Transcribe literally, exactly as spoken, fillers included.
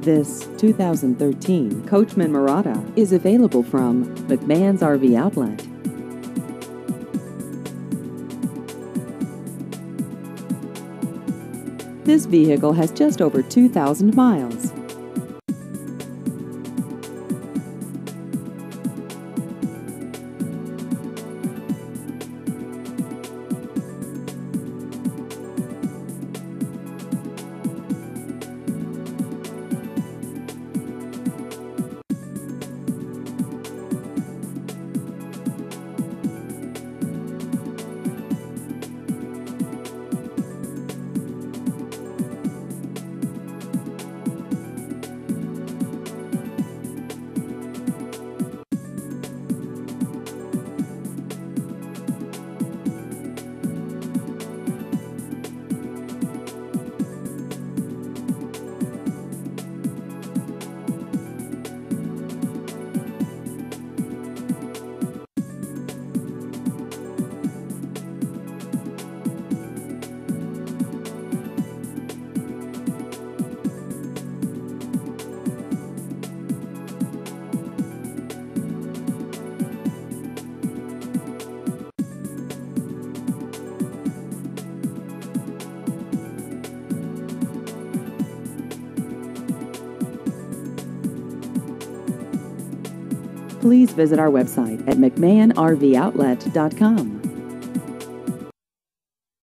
This two thousand thirteen Coachmen Mirada is available from McMahon's R V Outlet. This vehicle has just over two thousand miles. Please visit our website at mcmahon r v outlet dot com.